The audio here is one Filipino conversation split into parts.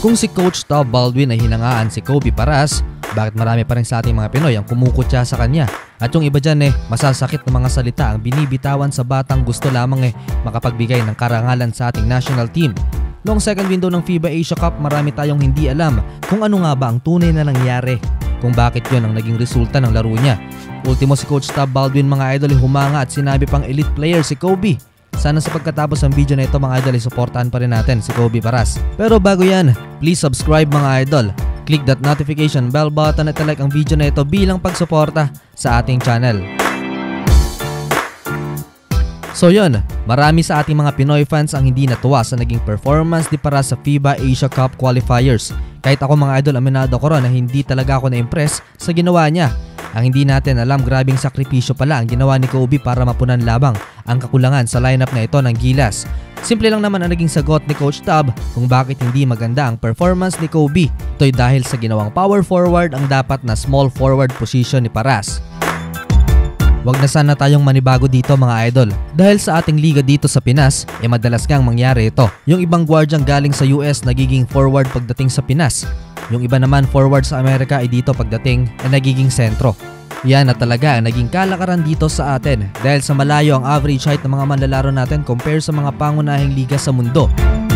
Kung si Coach Tab Baldwin ay hinangaan si Kobe Paras, bakit marami pa rin sa ating mga Pinoy ang kumukutya sa kanya? At yung iba dyan masasakit na mga salita ang binibitawan sa batang gusto lamang makapagbigay ng karangalan sa ating national team. Noong second window ng FIBA Asia Cup, marami tayong hindi alam kung ano nga ba ang tunay na nangyari, kung bakit yun ang naging resulta ng laro niya. Ultimo si Coach Tab Baldwin mga idol humanga at sinabi pang elite player si Kobe. Sana sa pagkatapos ng video na ito mga idol suportahan pa rin natin si Kobe Paras. Pero bago yan, please subscribe mga idol. Click that notification bell button at like ang video na ito bilang pagsuporta sa ating channel. So yun, marami sa ating mga Pinoy fans ang hindi natuwa sa naging performance ni Paras sa FIBA Asia Cup qualifiers. Kahit ako mga idol, aminado ko ron na hindi talaga ako na-impress sa ginawa niya. Ang hindi natin alam, grabing sakripisyo pala ang ginawa ni Kobe para mapunan labang ang kakulangan sa lineup na ito ng Gilas. Simple lang naman ang naging sagot ni Coach Tab kung bakit hindi maganda ang performance ni Kobe. Ito'y dahil sa ginawang power forward ang dapat na small forward position ni Paras. Wag na sana tayong manibago dito mga idol. Dahil sa ating liga dito sa Pinas, madalas ngang mangyari ito. Yung ibang guardiang galing sa US nagiging forward pagdating sa Pinas. Yung iba naman forward sa Amerika ay dito pagdating ay nagiging sentro. Yan na talaga ang naging kalakaran dito sa atin dahil sa malayo ang average height ng mga manlalaro natin compare sa mga pangunahing liga sa mundo.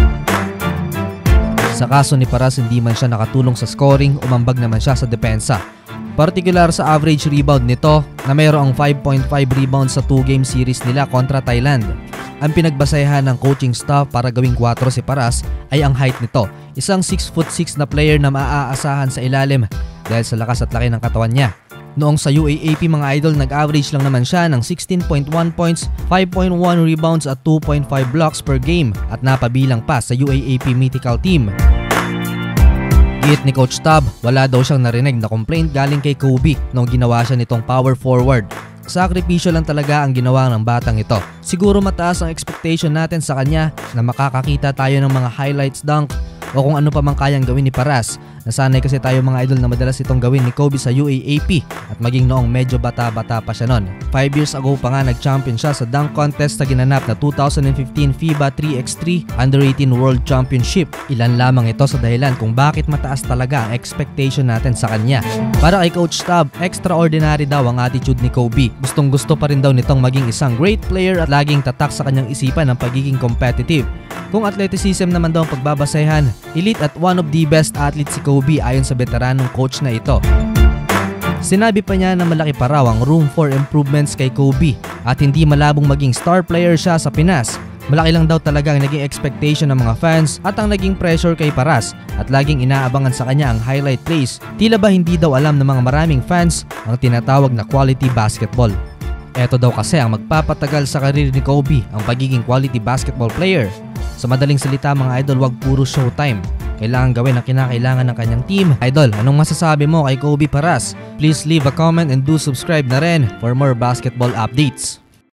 Sa kaso ni Paras, hindi man siya nakatulong sa scoring, umambag naman siya sa depensa. Partikular sa average rebound nito na mayroong 5.5 rebounds sa 2-game series nila kontra Thailand. Ang pinagbasehan ng coaching staff para gawing 4 si Paras ay ang height nito. Isang 6'6" na player na maaasahan sa ilalim dahil sa lakas at laki ng katawan niya. Noong sa UAAP mga idol, nag-average lang naman siya ng 16.1 points, 5.1 rebounds at 2.5 blocks per game at napabilang pa sa UAAP Mythical Team. Giit ni Coach Tab, wala daw siyang narinig na complaint galing kay Kobe nung ginawa siya nitong power forward. Sakripisyo lang talaga ang ginawa ng batang ito. Siguro mataas ang expectation natin sa kanya na makakakita tayo ng mga highlights dunk o kung ano pa mang kayang gawin ni Paras. Nasanay kasi tayo mga idol na madalas itong gawin ni Kobe sa UAAP at maging noong medyo bata-bata pa siya noon. 5 years ago pa nga nag-champion siya sa dunk contest sa ginanap na 2015 FIBA 3x3 Under-18 World Championship. Ilan lamang ito sa dahilan kung bakit mataas talaga ang expectation natin sa kanya. Para kay Coach Tab, extraordinary daw ang attitude ni Kobe. Gustong gusto pa rin daw nitong maging isang great player at laging tatak sa kanyang isipan ng pagiging competitive. Kung athleticism naman daw ang pagbabasehan, elite at one of the best athletes si Kobe ayon sa veteranong coach na ito. Sinabi pa niya na malaki pa raw ang room for improvements kay Kobe at hindi malabong maging star player siya sa Pinas. Malaki lang daw talaga ang naging expectation ng mga fans at ang naging pressure kay Paras at laging inaabangan sa kanya ang highlight plays. Tila ba hindi daw alam ng mga maraming fans ang tinatawag na quality basketball. Ito daw kasi ang magpapatagal sa karir ni Kobe, ang pagiging quality basketball player. Sa madaling salita mga idol, wag puro showtime. Kailangan gawin ang kinakailangan ng kanyang team. Idol, anong masasabi mo kay Kobe Paras? Please leave a comment and do subscribe na rin for more basketball updates.